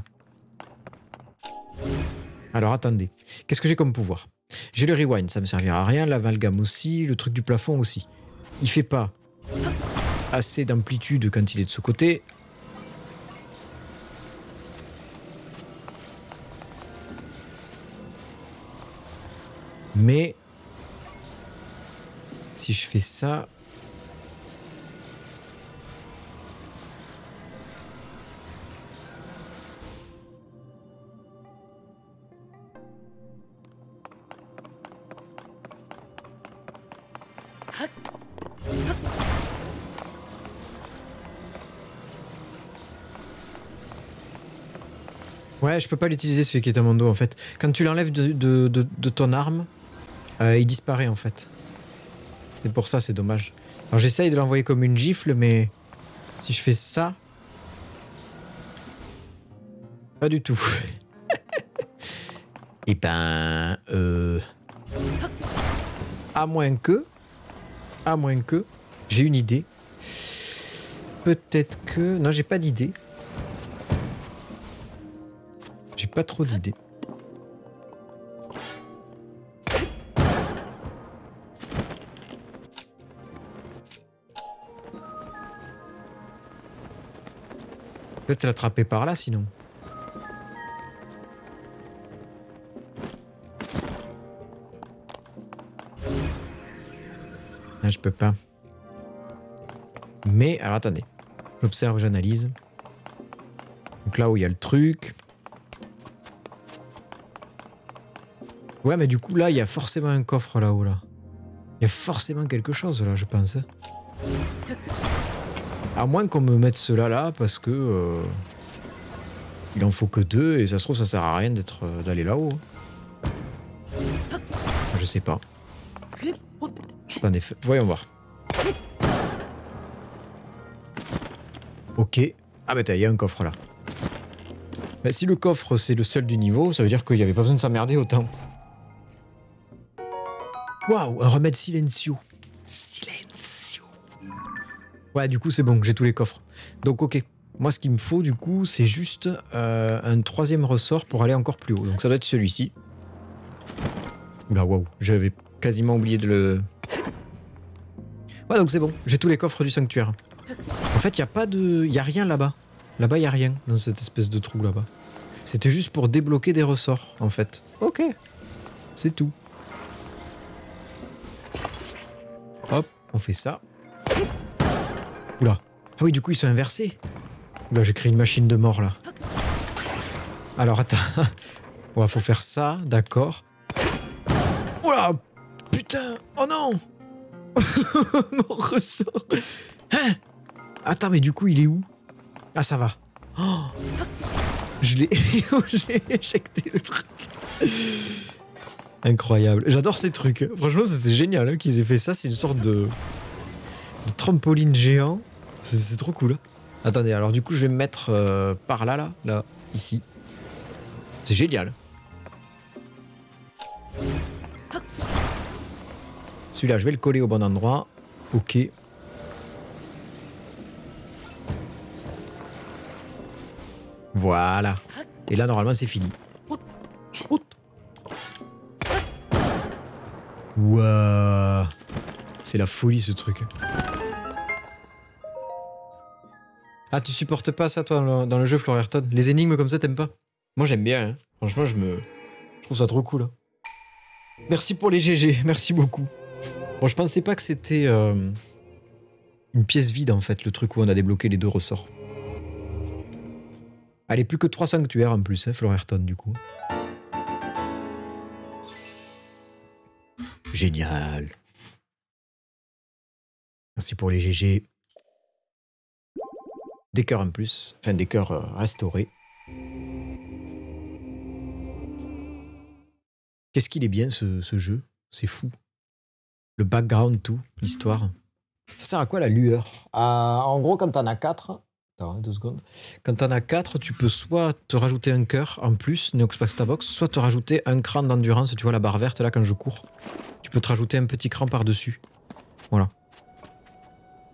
Alors, attendez. Qu'est-ce que j'ai comme pouvoir? J'ai le rewind, ça me servira à rien. L'amalgame aussi. Le truc du plafond aussi. Il fait pas assez d'amplitude quand il est de ce côté. Mais si je fais ça... Ouais, je peux pas l'utiliser celui qui est à mon dos en fait. Quand tu l'enlèves de, de, de, de ton arme, euh, il disparaît en fait. C'est pour ça, c'est dommage. Alors j'essaye de l'envoyer comme une gifle, mais si je fais ça... Pas du tout. Et ben... Euh... À moins que... À moins que... J'ai une idée. Peut-être que... Non, j'ai pas d'idée. J'ai pas trop d'idées. Peut-être l'attraper par là sinon. Ah, je peux pas. Mais, alors attendez. J'observe, j'analyse. Donc là où il y a le truc. Ouais, mais du coup, là, il y a forcément un coffre là-haut, là. Il y a forcément quelque chose, là, je pense. À moins qu'on me mette cela là, parce que... Euh, il en faut que deux, et ça se trouve, ça sert à rien d'être euh, d'aller là-haut. Je sais pas. Attendez, voyons voir. Ok. Ah bah il y a un coffre là. Bah, si le coffre c'est le seul du niveau, ça veut dire qu'il n'y avait pas besoin de s'emmerder autant. Waouh, un remède silencio. Silencio. Ouais, du coup c'est bon, j'ai tous les coffres. Donc ok. Moi ce qu'il me faut du coup, c'est juste euh, un troisième ressort pour aller encore plus haut. Donc ça doit être celui-ci. Oula, waouh, j'avais quasiment oublié de le... Ouais, donc c'est bon, j'ai tous les coffres du sanctuaire. En fait, il n'y a pas de... Il n'y a rien là-bas. Là-bas, il n'y a rien dans cette espèce de trou là-bas. C'était juste pour débloquer des ressorts, en fait. Ok. C'est tout. Hop, on fait ça. Oula. Ah oui, du coup, ils sont inversés. Oula, j'ai créé une machine de mort, là. Alors, attends. Ouais, faut faire ça, d'accord. Oula. Putain. Oh non. Mon ressort. Hein? Attends, mais du coup, il est où? Ah, ça va. Oh, je l'ai... J'ai éjecté le truc. Incroyable. J'adore ces trucs. Franchement, c'est génial hein, qu'ils aient fait ça. C'est une sorte de... de trampoline géant. C'est trop cool. Attendez, alors du coup, je vais me mettre euh, par là, là, là, ici. C'est génial. Celui-là, je vais le coller au bon endroit. Ok. Voilà. Et là, normalement, c'est fini. Wouah. C'est la folie, ce truc. Ah, tu supportes pas ça, toi, dans le, dans le jeu, Florerton? Les énigmes comme ça, t'aimes pas? Moi, j'aime bien. Hein. Franchement, je me... Je trouve ça trop cool. Hein. Merci pour les G G. Merci beaucoup. Bon, je pensais pas que c'était... Euh, une pièce vide, en fait, le truc où on a débloqué les deux ressorts. Allez, plus que trois sanctuaires en plus, hein, Florerton, du coup. Génial. Merci pour les G G. Des cœurs en plus. Enfin, des cœurs euh, restaurés. Qu'est-ce qu'il est bien, ce, ce jeu. C'est fou. Le background, tout. L'histoire. Ça sert à quoi, la lueur? ah, En gros, quand t'en as quatre... Attends, deux secondes. Quand t'en as quatre, tu peux soit te rajouter un cœur en plus, Neox Pasta Box, soit te rajouter un cran d'endurance. Tu vois la barre verte là quand je cours. Tu peux te rajouter un petit cran par-dessus. Voilà.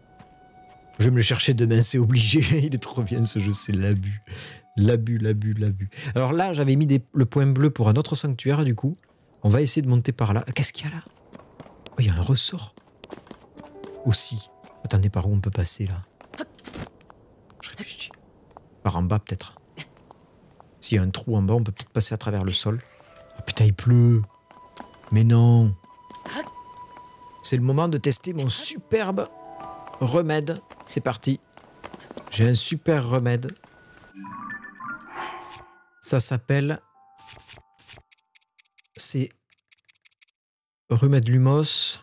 Je vais me le chercher demain, c'est obligé. Il est trop bien ce jeu, c'est l'abus. L'abus, l'abus, l'abus. Alors là, j'avais mis des, le point bleu pour un autre sanctuaire, du coup. On va essayer de monter par là. Qu'est-ce qu'il y a là? Oh, il y a un ressort. Aussi. Attendez, par où on peut passer, là? Je réfléchis. Par en bas, peut-être. S'il y a un trou en bas, on peut peut-être passer à travers le sol. Oh putain, il pleut. Mais non. C'est le moment de tester mon superbe remède. C'est parti. J'ai un super remède. Ça s'appelle... C'est... Remède Lumos.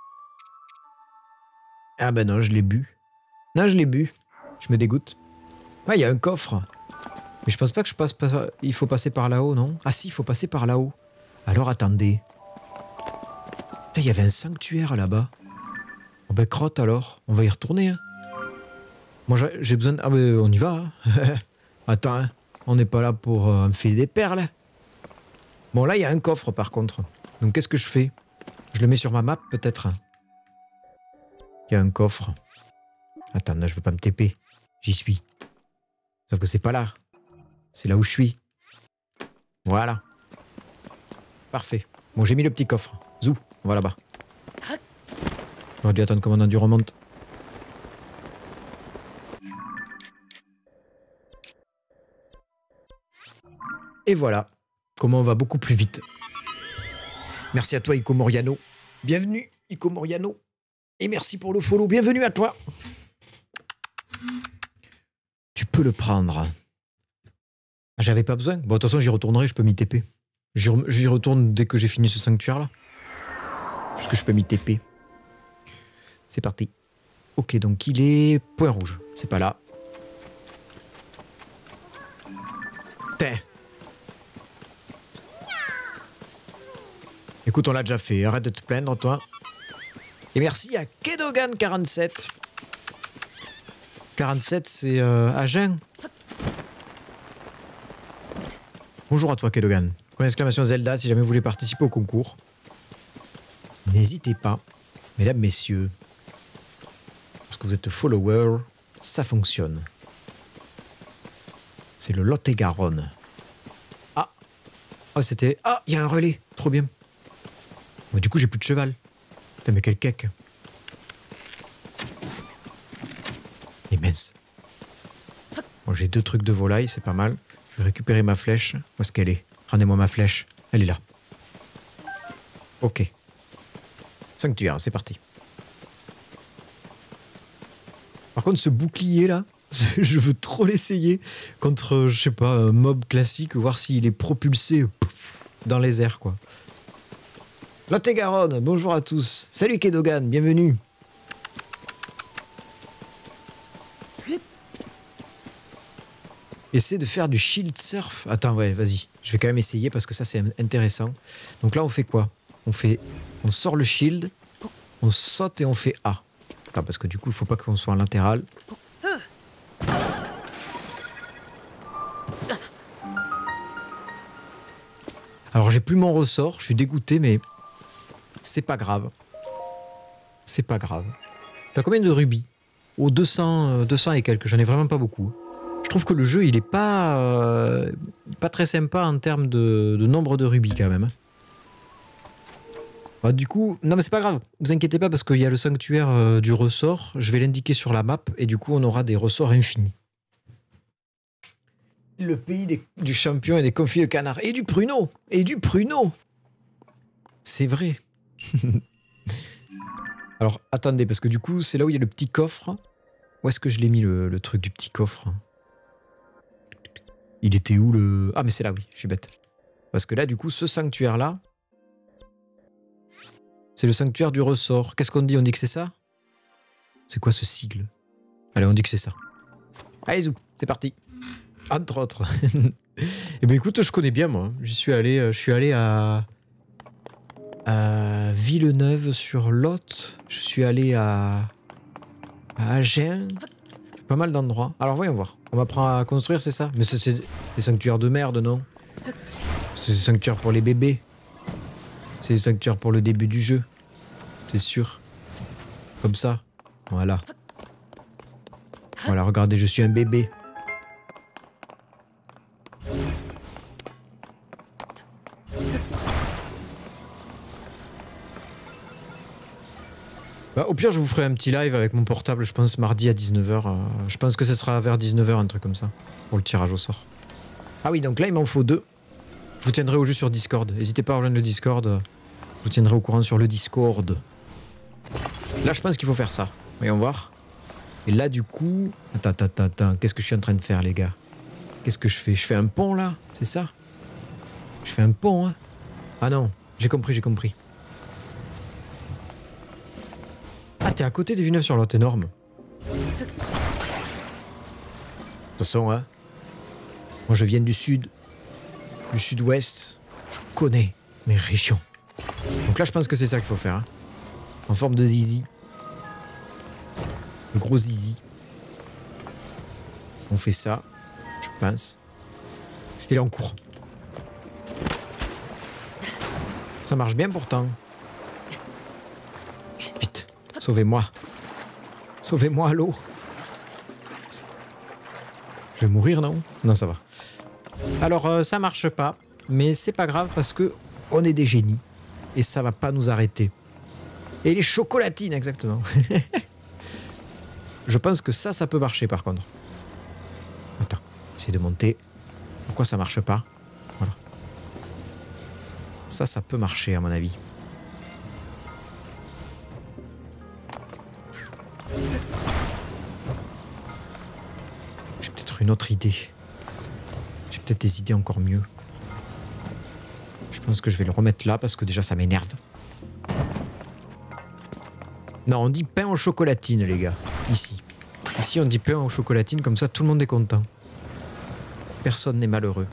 Ah ben non, je l'ai bu. Non, je l'ai bu. Je me dégoûte. Ouais, il y a un coffre. Mais je pense pas que je passe par... Il faut passer par là-haut, non? Ah si, il faut passer par là-haut. Alors attendez. Putain, il y avait un sanctuaire là-bas. Oh ben crotte alors. On va y retourner. Hein. Moi j'ai besoin de... Ah ben on y va. Hein. Attends, hein. On n'est pas là pour euh, enfiler des perles. Bon là, il y a un coffre par contre. Donc qu'est-ce que je fais? Je le mets sur ma map peut-être. Il y a un coffre. Attends, là, je veux pas me T P. J'y suis. Sauf que c'est pas là. C'est là où je suis. Voilà. Parfait. Bon, j'ai mis le petit coffre. Zou, on va là-bas. J'aurais dû attendre que mon enduro remonte. Et voilà. Comment on va beaucoup plus vite. Merci à toi, Ico Moriano. Bienvenue, Ico Moriano. Et merci pour le follow. Bienvenue à toi. Tu peux le prendre. Ah, j'avais pas besoin. Bon, de toute façon, j'y retournerai, je peux m'y T P. J'y retourne dès que j'ai fini ce sanctuaire-là. Puisque je peux m'y T P. C'est parti. Ok, donc il est point rouge. C'est pas là. Tain. Écoute, on l'a déjà fait. Arrête de te plaindre, toi. Et merci à Kedogan quarante-sept. quarante-sept, c'est euh, Agen. Bonjour à toi, Kedogan. Point d'exclamation Zelda si jamais vous voulez participer au concours. N'hésitez pas, mesdames, messieurs. Parce que vous êtes follower, ça fonctionne. C'est le Lot-et-Garonne. Ah. Oh, c'était... Ah, il y a un relais. Trop bien. Bon, du coup, j'ai plus de cheval. Putain, mais quel cake. Et mince. Bon, j'ai deux trucs de volaille, c'est pas mal. Je vais récupérer ma flèche. Où est-ce qu'elle est? Rendez-moi ma flèche. Elle est là. Ok. Sanctuaire, c'est parti. Par contre, ce bouclier-là, je veux trop l'essayer contre, je sais pas, un mob classique, voir s'il est propulsé pouf, dans les airs, quoi. Lot-et-Garonne, bonjour à tous. Salut Kedogan, bienvenue. Essaie de faire du shield surf. Attends, ouais, vas-y. Je vais quand même essayer parce que ça, c'est intéressant. Donc là, on fait quoi? On fait... On sort le shield, on saute et on fait A. Attends, parce que du coup, il faut pas qu'on soit en latéral. Alors, j'ai plus mon ressort. Je suis dégoûté, mais... C'est pas grave. C'est pas grave. T'as combien de rubis? Oh, deux cents, deux cents et quelques. J'en ai vraiment pas beaucoup. Je trouve que le jeu, il est pas, euh, pas très sympa en termes de, de nombre de rubis, quand même. Bah, du coup, non mais c'est pas grave. Vous inquiétez pas parce qu'il y a le sanctuaire euh, du ressort. Je vais l'indiquer sur la map et du coup, on aura des ressorts infinis. Le pays des, du champion et des confits de canard. Et du pruneau. Et du pruneau. C'est vrai. Alors, attendez, parce que du coup, c'est là où il y a le petit coffre. Où est-ce que je l'ai mis, le, le truc du petit coffre? Il était où, le... Ah, mais c'est là, oui, je suis bête. Parce que là, du coup, ce sanctuaire-là, c'est le sanctuaire du ressort. Qu'est-ce qu'on dit? On dit que c'est ça? C'est quoi ce sigle? Allez, on dit que c'est ça. Allez, zou, c'est parti. Entre autres. Eh bien, écoute, je connais bien, moi. J'y suis allé, je suis allé à... à Villeneuve-sur-Lot. Je suis allé à... à Agen. Pas mal d'endroits. Alors, voyons voir. On m'apprend à construire, c'est ça? Mais c'est des sanctuaires de merde, non? C'est des sanctuaires pour les bébés. C'est des sanctuaires pour le début du jeu. C'est sûr. Comme ça. Voilà. Voilà, regardez, je suis un bébé. Bah, au pire, je vous ferai un petit live avec mon portable, je pense mardi à dix-neuf heures. Euh, je pense que ce sera vers dix-neuf heures, un truc comme ça, pour le tirage au sort. Ah oui, donc là, il m'en faut deux. Je vous tiendrai au jeu sur Discord. N'hésitez pas à rejoindre le Discord. Je vous tiendrai au courant sur le Discord. Là, je pense qu'il faut faire ça. Voyons voir. Et là, du coup... Attends, attends, attends. Qu'est-ce que je suis en train de faire, les gars? Qu'est-ce que je fais? Je fais un pont, là? C'est ça? Je fais un pont, hein? Ah non, j'ai compris, j'ai compris. Ah, t'es à côté de Villeneuve-sur-Lot, énorme. De toute façon, hein, moi je viens du sud, du sud-ouest, je connais mes régions. Donc là, je pense que c'est ça qu'il faut faire. Hein. En forme de zizi. Le gros zizi. On fait ça, je pense. Et là, on court. Ça marche bien pourtant. Vite. Sauvez-moi. Sauvez-moi à l'eau. Je vais mourir, non? Non, ça va. Alors, euh, ça marche pas. Mais c'est pas grave parce que on est des génies. Et ça va pas nous arrêter. Et les chocolatines, exactement. Je pense que ça, ça peut marcher par contre. Attends, j'essaie de monter. Pourquoi ça marche pas? Voilà. Ça, ça peut marcher à mon avis. J'ai peut-être une autre idée. J'ai peut-être des idées encore mieux. Je pense que je vais le remettre là parce que déjà ça m'énerve. Non, on dit pain aux chocolatines, les gars. Ici. Ici, on dit pain aux chocolatines, comme ça tout le monde est content. Personne n'est malheureux.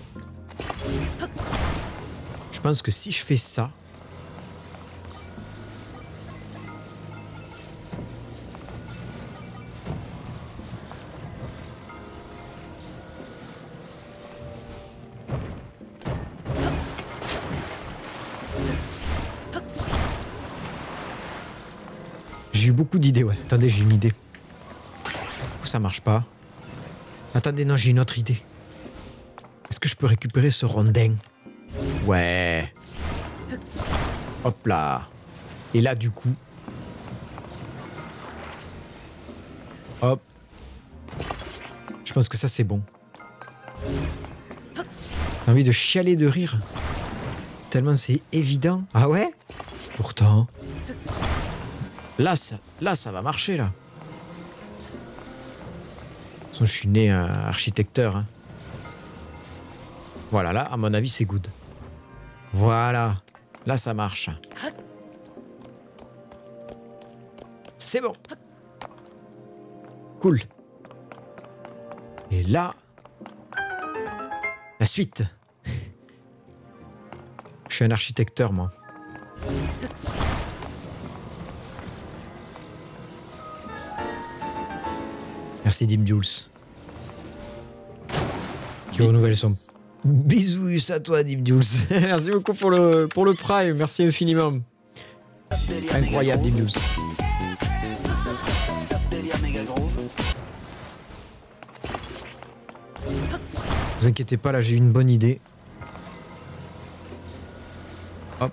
Je pense que si je fais ça... J'ai eu beaucoup d'idées, ouais. Attendez, j'ai une idée. Pourquoi ça marche pas? Attendez, non, j'ai une autre idée. Est-ce que je peux récupérer ce rondin? Ouais. Hop là. Et là, du coup... Hop. Je pense que ça, c'est bon. J'ai envie de chialer de rire. Tellement c'est évident. Ah ouais? Pourtant... Là ça, là, ça va marcher, là. De toute façon, je suis né un architecteur. Hein. Voilà, là, à mon avis, c'est good. Voilà. Là, ça marche. C'est bon. Cool. Et là... La suite. Je suis un architecteur, moi. Merci Dim Jules. Qui renouvelle son... Bisous à toi Dim Jules. Merci beaucoup pour le, pour le prime. Merci infiniment. Incroyable Dim Jules. Vous inquiétez pas, là j'ai une bonne idée. Hop.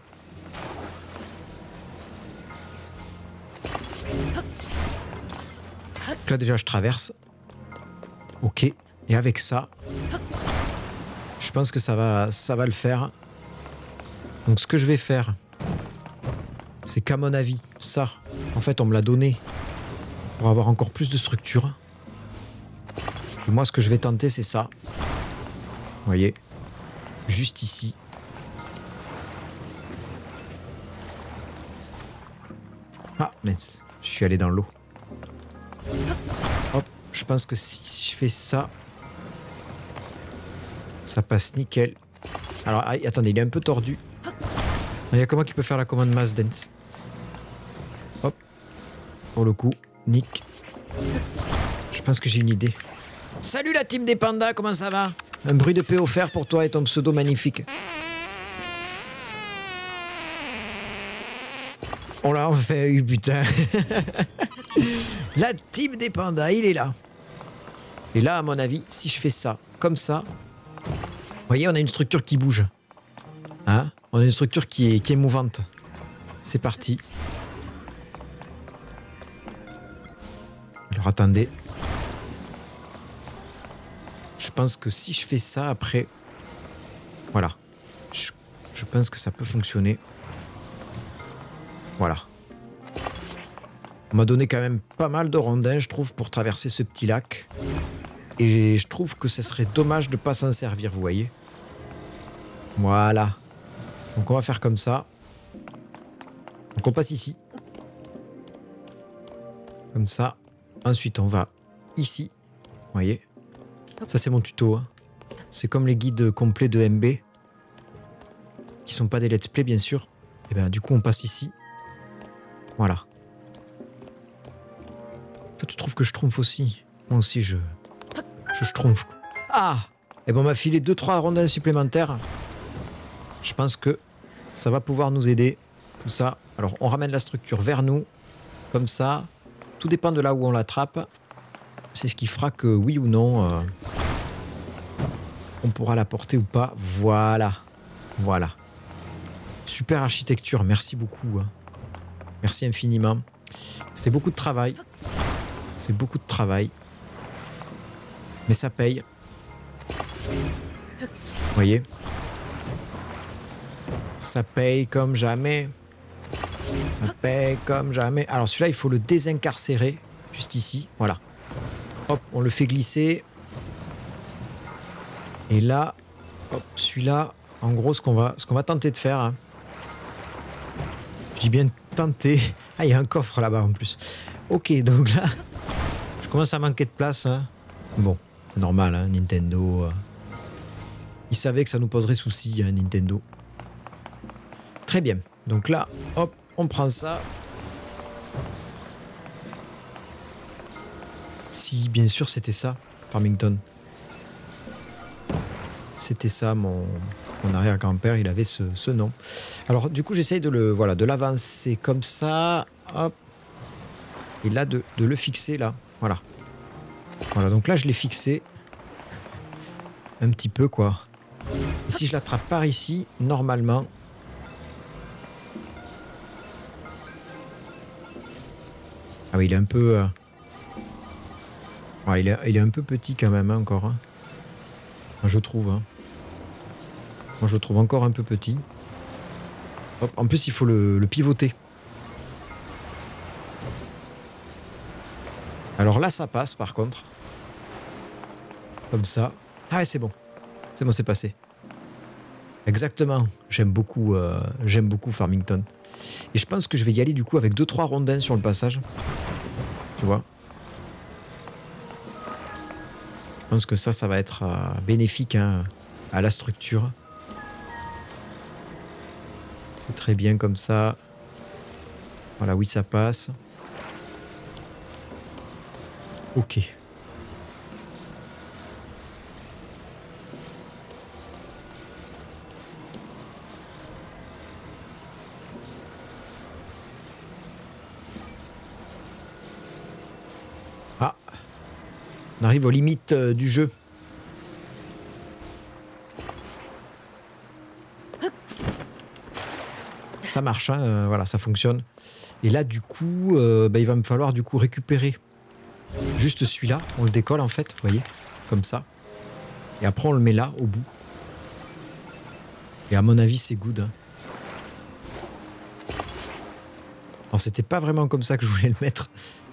Là déjà je traverse. Ok. Et avec ça, je pense que ça va, ça va le faire. Donc ce que je vais faire, c'est qu'à mon avis, ça, en fait on me l'a donné pour avoir encore plus de structure. Et moi ce que je vais tenter c'est ça. Vous voyez, juste ici. Ah mince, je suis allé dans l'eau. Hop, je pense que si je fais ça, ça passe nickel. Alors, attendez, il est un peu tordu. Il y a comment qui peut faire la commande mass dance. Hop, pour le coup, nick. Je pense que j'ai une idée. Salut la team des pandas, comment ça va? Un bruit de paix offert pour toi et ton pseudo magnifique. On l'a enfin eu, putain. La team des pandas, il est là. Et là, à mon avis, si je fais ça, comme ça, vous voyez, on a une structure qui bouge. Hein? On a une structure qui est, qui est mouvante. C'est parti. Alors attendez. Je pense que si je fais ça après... Voilà. Je, je pense que ça peut fonctionner. Voilà. On m'a donné quand même pas mal de rondins, je trouve, pour traverser ce petit lac. Et je trouve que ce serait dommage de ne pas s'en servir, vous voyez. Voilà. Donc on va faire comme ça. Donc on passe ici. Comme ça. Ensuite on va ici. Vous voyez. Ça c'est mon tuto. Hein. C'est comme les guides complets de M B. Qui sont pas des let's play bien sûr. Et bien du coup on passe ici. Voilà. Toi tu trouves que je trompe aussi? Moi aussi je... Je schtroumpf. Ah! Et ben on m'a filé deux trois rondins supplémentaires. Je pense que ça va pouvoir nous aider. Tout ça. Alors on ramène la structure vers nous. Comme ça. Tout dépend de là où on l'attrape. C'est ce qui fera que oui ou non euh, on pourra la porter ou pas. Voilà. Voilà. Super architecture. Merci beaucoup. Hein. Merci infiniment. C'est beaucoup de travail. C'est beaucoup de travail. Mais ça paye. Vous voyez? Ça paye comme jamais. Ça paye comme jamais. Alors celui-là, il faut le désincarcérer. Juste ici. Voilà. Hop, on le fait glisser. Et là, hop, celui-là, en gros, ce qu'on va, ce qu'on va tenter de faire. Hein. Je dis bien tenter. Ah, il y a un coffre là-bas en plus. Ok, donc là, je commence à manquer de place. Hein. Bon. C'est normal, hein, Nintendo. Euh... Ils savaient que ça nous poserait souci, hein, Nintendo. Très bien. Donc là, hop, on prend ça. Si, bien sûr, c'était ça, Farmington. C'était ça, mon, mon arrière-grand-père, il avait ce, ce nom. Alors, du coup, j'essaye de le, voilà, de l'avancer comme ça. Hop. Et là, de, de le fixer, là. Voilà. Voilà, donc là je l'ai fixé un petit peu quoi. Et si je l'attrape par ici, normalement... Ah oui, il est un peu... Euh... Ouais, il, est, il est un peu petit quand même hein, encore. Hein. Moi, je trouve. Hein. Moi je trouve encore un peu petit. Hop, en plus il faut le, le pivoter. Alors là ça passe par contre. Comme ça. Ah c'est bon. C'est bon, c'est passé. Exactement. J'aime beaucoup, euh, j'aime beaucoup Farmington. Et je pense que je vais y aller du coup avec deux trois rondins sur le passage. Tu vois. Je pense que ça, ça va être euh, bénéfique hein, à la structure. C'est très bien comme ça. Voilà, oui, ça passe. Ok. Ah. On arrive aux limites euh, du jeu. Ça marche, hein, euh, voilà, ça fonctionne. Et là, du coup, euh, bah, il va me falloir du coup récupérer juste celui-là. On le décolle en fait, vous voyez, comme ça. Et après, on le met là, au bout. Et à mon avis, c'est good. Hein. Alors, c'était pas vraiment comme ça que je voulais le mettre.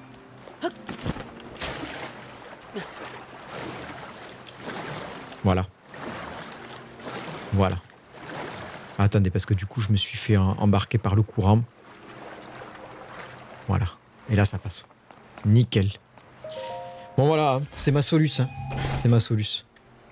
Voilà. Voilà. Ah, attendez, parce que du coup, je me suis fait embarquer par le courant. Voilà. Et là, ça passe. Nickel. Bon, voilà. C'est ma soluce. Hein. C'est ma soluce.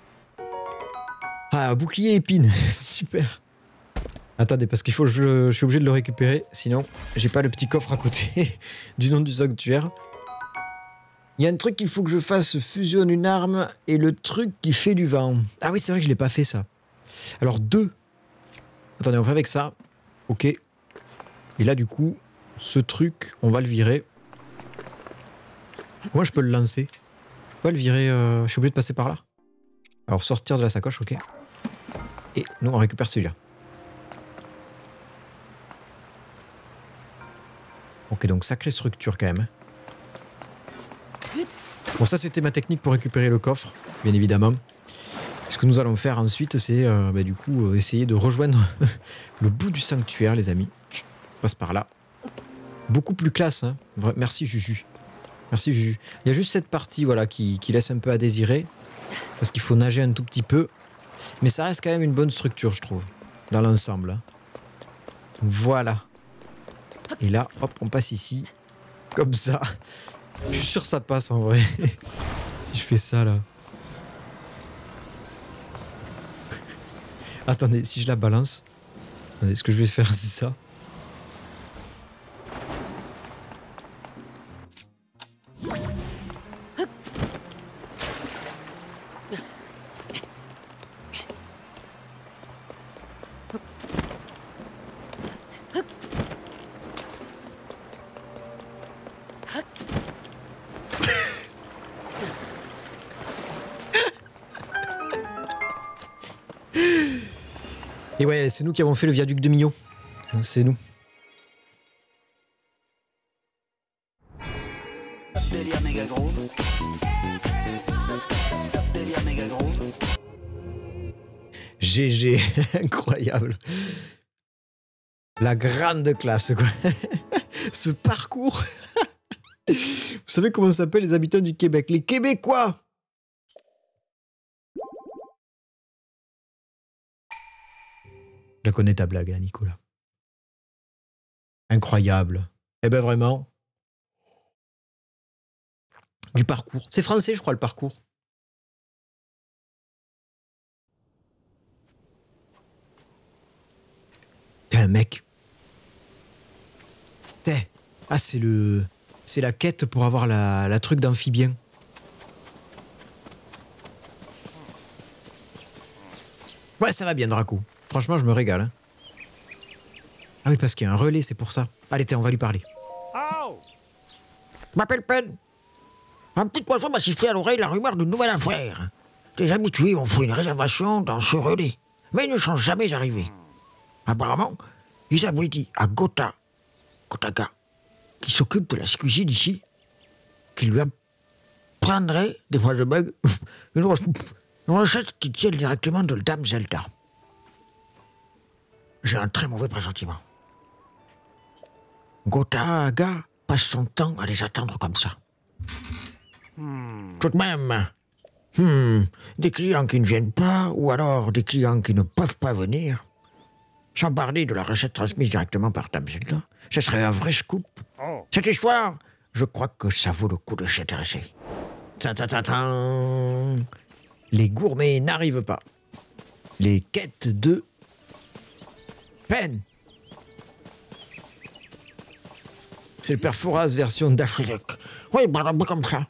Ah, bouclier épine. Super. Attendez, parce qu'il faut que je, je suis obligé de le récupérer. Sinon, j'ai pas le petit coffre à côté du nom du sanctuaire. Il y a un truc qu'il faut que je fasse. Fusionne une arme et le truc qui fait du vent. Ah oui, c'est vrai que je l'ai pas fait, ça. Alors, deux. Attendez, on fait avec ça. Ok. Et là, du coup, ce truc, on va le virer. Comment je peux le lancer? Je pas le virer. Euh... Je suis obligé de passer par là. Alors sortir de la sacoche, ok. Et nous on récupère celui-là. Ok, donc sacrée structure quand même. Bon, ça c'était ma technique pour récupérer le coffre, bien évidemment. Ce que nous allons faire ensuite, c'est euh, bah, du coup euh, essayer de rejoindre le bout du sanctuaire, les amis. On passe par là. Beaucoup plus classe, hein. Merci Juju. Merci Juju. Il y a juste cette partie voilà, qui, qui laisse un peu à désirer. Parce qu'il faut nager un tout petit peu. Mais ça reste quand même une bonne structure, je trouve. Dans l'ensemble. Hein. Voilà. Et là, hop, on passe ici. Comme ça. Je suis sûr que ça passe en vrai. Si je fais ça là. Attendez, si je la balance. Attendez, ce que je vais faire, c'est ça. Et ouais, c'est nous qui avons fait le viaduc de Millau. C'est nous. G G, incroyable. La grande classe, quoi. Ce parcours. Vous savez comment s'appellent les habitants du Québec? Les Québécois. Je la connais ta blague, hein, Nicolas. Incroyable. Eh ben vraiment. Du parcours. C'est français, je crois, le parcours. T'es un mec. T'es. Ah, c'est le... C'est la quête pour avoir la, la truc d'amphibien. Ouais, ça va bien, Draco. Franchement, je me régale. Hein. Ah oui, parce qu'il y a un relais, c'est pour ça. Allez, tiens, on va lui parler. Oh. Je m'appelle Pen. Un petit oiseau m'a sifflé à l'oreille la rumeur d'une nouvelle affaire. Des habitués ont fait une réservation dans ce relais, mais ils ne sont jamais arrivés. Apparemment, ils abrutis à Gotha, Gotaga, qui s'occupe de la cuisine ici, qui lui apprendrait, des fois je bug, une recette qui tient directement de Dame Zelda. J'ai un très mauvais pressentiment. Gotaga passe son temps à les attendre comme ça. Hmm. Tout de même, hmm, des clients qui ne viennent pas, ou alors des clients qui ne peuvent pas venir, sans parler de la recette transmise directement par Dame Zelda, ce serait un vrai scoop. Oh. Cette histoire, je crois que ça vaut le coup de s'y intéresser. Les gourmets n'arrivent pas. Les quêtes de Pen. C'est le père Fouras version d'Afrique. Oui, bah, comme ça.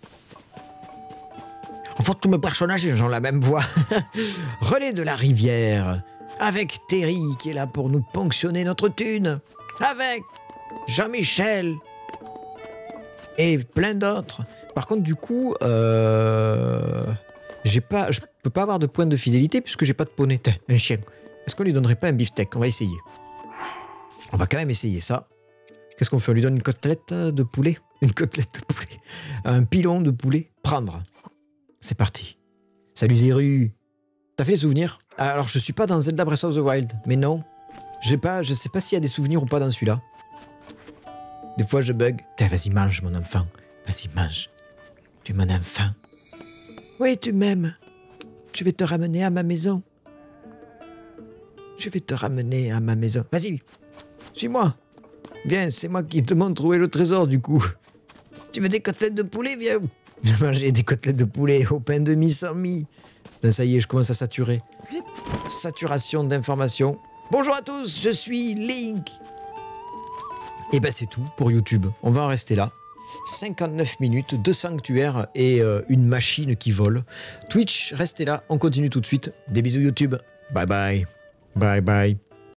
En fait, tous mes personnages, ils ont la même voix. Relais de la rivière. Avec Terry qui est là pour nous ponctionner notre thune. Avec Jean-Michel. Et plein d'autres. Par contre, du coup, euh... j'ai pas, je peux pas avoir de points de fidélité puisque j'ai pas de poney. Un chien. Est-ce qu'on lui donnerait pas un beefsteak? On va essayer. On va quand même essayer ça. Qu'est-ce qu'on fait? On lui donne une côtelette de poulet? Une côtelette de poulet. Un pilon de poulet. Prendre. C'est parti. Salut Zéru. T'as fait les souvenirs? Alors, je suis pas dans Zelda Breath of the Wild. Mais non. J'ai pas, je sais pas s'il y a des souvenirs ou pas dans celui-là. Des fois, je bug. Tiens, vas-y, mange, mon enfant. Vas-y, mange. Tu es mon enfant. Oui, tu m'aimes. Je vais te ramener à ma maison. Je vais te ramener à ma maison. Vas-y, suis-moi. Viens, c'est moi qui te montre où est le trésor, du coup. Tu veux des côtelettes de poulet? Viens. Je vais manger des côtelettes de poulet au pain de mie sans mie. Putain, ça y est, je commence à saturer. Saturation d'informations. Bonjour à tous, je suis Link. Et ben c'est tout pour YouTube. On va en rester là. cinquante-neuf minutes, deux sanctuaires et euh, une machine qui vole. Twitch, restez là, on continue tout de suite. Des bisous YouTube. Bye bye. Bye bye.